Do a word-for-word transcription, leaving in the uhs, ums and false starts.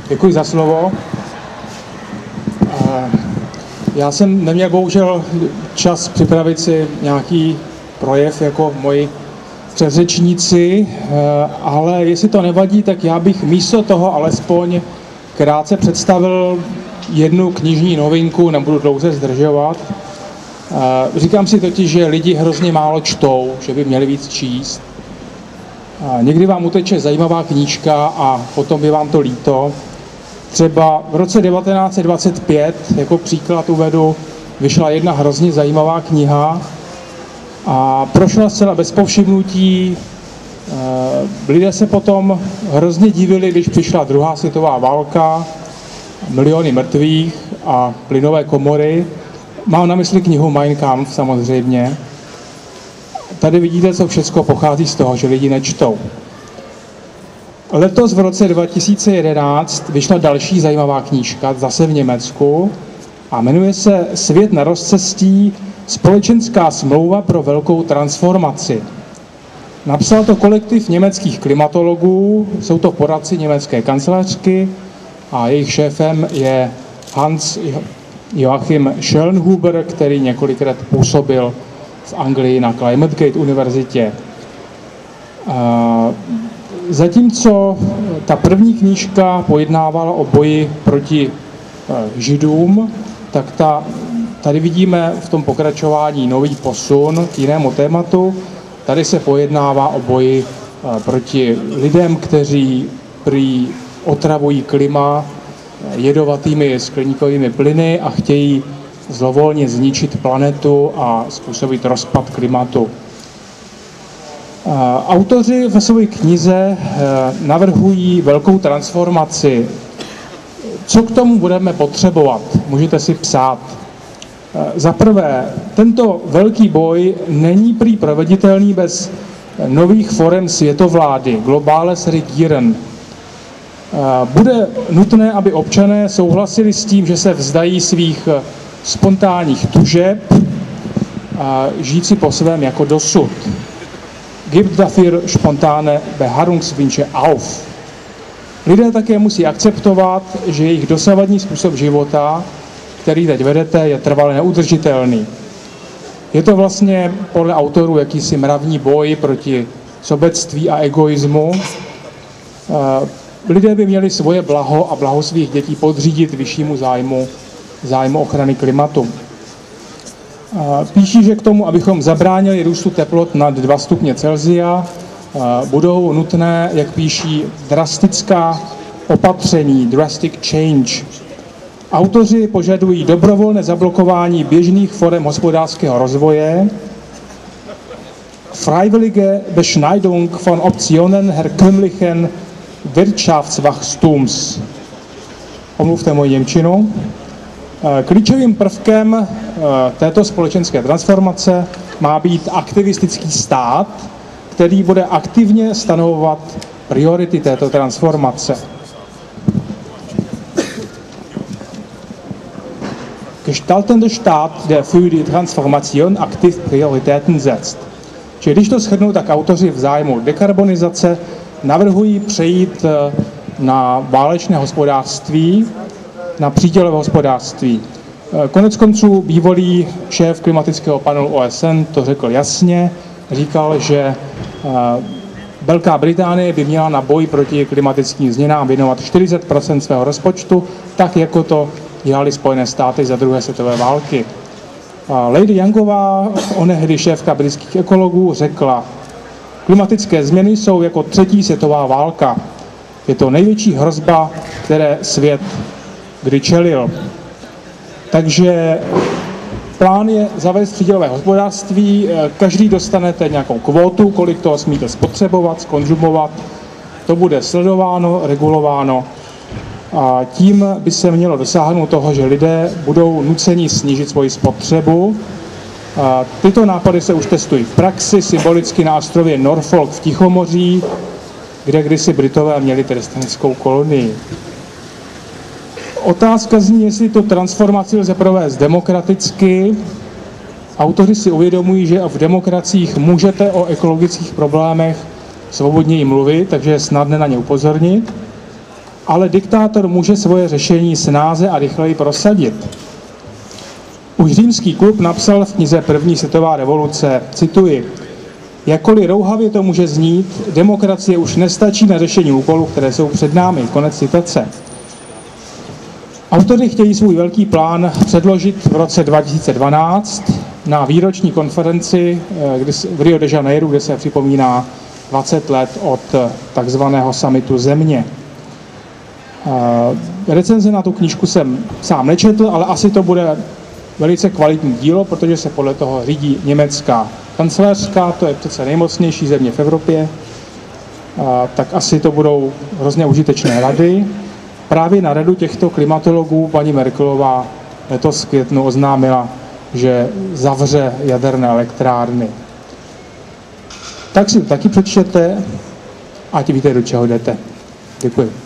Děkuji za slovo. Já jsem neměl bohužel čas připravit si nějaký projev jako moji předřečníci, ale jestli to nevadí, tak já bych místo toho alespoň krátce představil jednu knižní novinku, nebudu dlouze zdržovat. Říkám si totiž, že lidi hrozně málo čtou, že by měli víc číst. Někdy vám uteče zajímavá knížka a potom by vám to líto. Třeba v roce devatenáct set dvacet pět, jako příklad uvedu, vyšla jedna hrozně zajímavá kniha a prošla zcela bez povšimnutí. Lidé se potom hrozně divili, když přišla druhá světová válka, miliony mrtvých a plynové komory. Mám na mysli knihu Mein Kampf samozřejmě. Tady vidíte, co všechno pochází z toho, že lidi nečtou. Letos v roce dva tisíce jedenáct vyšla další zajímavá knížka, zase v Německu, a jmenuje se Svět na rozcestí, společenská smlouva pro velkou transformaci. Napsal to kolektiv německých klimatologů, jsou to poradci německé kancelářky a jejich šéfem je Hans Joachim Schönhuber, který několikrát působil v Anglii na Climate Gate univerzitě. Zatímco ta první knížka pojednávala o boji proti Židům, tak ta, tady vidíme v tom pokračování nový posun k jinému tématu. Tady se pojednává o boji proti lidem, kteří prý otravují klima jedovatými skleníkovými plyny a chtějí zlovolně zničit planetu a způsobit rozpad klimatu. Autoři ve své knize navrhují velkou transformaci. Co k tomu budeme potřebovat? Můžete si psát. Za prvé, tento velký boj není prý proveditelný bez nových forem světovlády, globales regieren. Bude nutné, aby občané souhlasili s tím, že se vzdají svých spontánních tužeb a žijí si po svém jako dosud. Gibt dafür spontane Beharrungswünsche auf. Lidé také musí akceptovat, že jejich dosavadní způsob života, který teď vedete, je trvale neudržitelný. Je to vlastně podle autorů jakýsi mravní boj proti sobectví a egoismu. Lidé by měli svoje blaho a blaho svých dětí podřídit vyššímu zájmu, zájmu ochrany klimatu. Píší, že k tomu, abychom zabránili růstu teplot nad dva stupně Celsia, budou nutné, jak píší, drastická opatření, drastic change. Autoři požadují dobrovolné zablokování běžných forem hospodářského rozvoje, freiwillige Beschneidung von Optionen herkömmlichen Wirtschaftswachstums. Omluvte moji němčinu. Klíčovým prvkem této společenské transformace má být aktivistický stát, který bude aktivně stanovovat priority této transformace. Gestaltende Staat, der für die Transformation aktiv Prioritäten setzt. Čili když to shrnu, tak autoři v zájmu dekarbonizace navrhují přejít na válečné hospodářství, na přídělové hospodářství. Konec konců bývalý šéf klimatického panelu O S N to řekl jasně, říkal, že Velká Británie by měla na boj proti klimatickým změnám věnovat čtyřicet procent svého rozpočtu, tak jako to dělali Spojené státy za druhé světové války. Lady Youngová, onehdy šéfka britských ekologů, řekla, klimatické změny jsou jako třetí světová válka. Je to největší hrozba, které svět kdy čelil. Takže plán je zavést přídělové hospodářství, každý dostanete nějakou kvótu, kolik toho smíte spotřebovat, skonzumovat, to bude sledováno, regulováno a tím by se mělo dosáhnout toho, že lidé budou nuceni snížit svoji spotřebu. A tyto nápady se už testují v praxi, symbolicky na ostrově Norfolk v Tichomoří, kde kdysi Britové měli trestanickou kolonii. Otázka zní, jestli tu transformaci lze provést demokraticky. Autoři si uvědomují, že v demokraciích můžete o ekologických problémech svobodněji mluvit, takže je snadné na ně upozornit. ale diktátor může svoje řešení snáze a rychleji prosadit. Už Římský klub napsal v knize První světová revoluce, cituji, jakkoliv rouhavě to může znít, demokracie už nestačí na řešení úkolů, které jsou před námi. Konec citace. Autoři chtějí svůj velký plán předložit v roce dva tisíce dvanáct na výroční konferenci v Rio de Janeiro, kde se připomíná dvacet let od takzvaného summitu země. Recenze na tu knížku jsem sám nečetl, ale asi to bude velice kvalitní dílo, protože se podle toho řídí německá kancelářská, to je přece nejmocnější země v Evropě, tak asi to budou hrozně užitečné rady. Právě na radu těchto klimatologů paní Merkelová letos v květnu oznámila, že zavře jaderné elektrárny. Tak si to taky přečtěte, ať víte, do čeho jdete. Děkuji.